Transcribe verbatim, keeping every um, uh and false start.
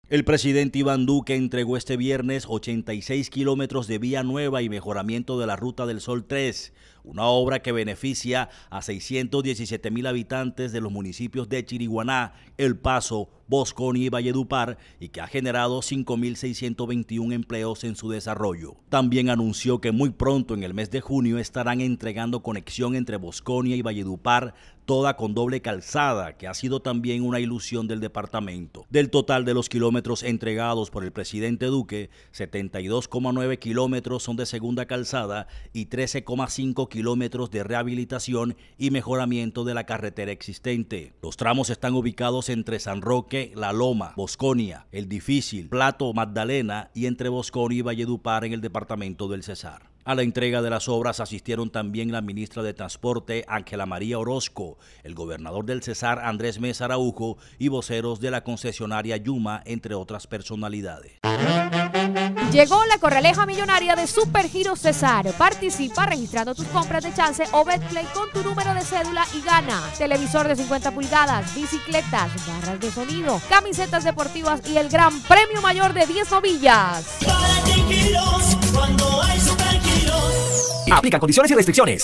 El presidente Iván Duque entregó este viernes ochenta y seis kilómetros de vía nueva y mejoramiento de la Ruta del Sol tres, una obra que beneficia a seiscientos diecisiete mil habitantes de los municipios de Chiriguaná, El Paso, Bosconia y Valledupar y que ha generado cinco mil seiscientos veintiún empleos en su desarrollo. También anunció que muy pronto, en el mes de junio, estarán entregando conexión entre Bosconia y Valledupar, toda con doble calzada, que ha sido también una ilusión del departamento. Del total de los kilómetros entregados por el presidente Duque, setenta y dos coma nueve kilómetros son de segunda calzada y trece coma cinco kilómetros de rehabilitación y mejoramiento de la carretera existente. Los tramos están ubicados entre San Roque, La Loma, Bosconia, El Difícil, Plato, Magdalena y entre Bosconia y Valledupar en el departamento del Cesar. A la entrega de las obras asistieron también la ministra de Transporte, Ángela María Orozco, el gobernador del Cesar, Andrés Mesa Araujo, y voceros de la concesionaria Yuma, entre otras personalidades. Llegó la corraleja millonaria de Supergiro Cesar. Participa registrando tus compras de chance o Betplay con tu número de cédula y gana televisor de cincuenta pulgadas, bicicletas, barras de sonido, camisetas deportivas y el gran premio mayor de diez novillas. Aplica condiciones y restricciones.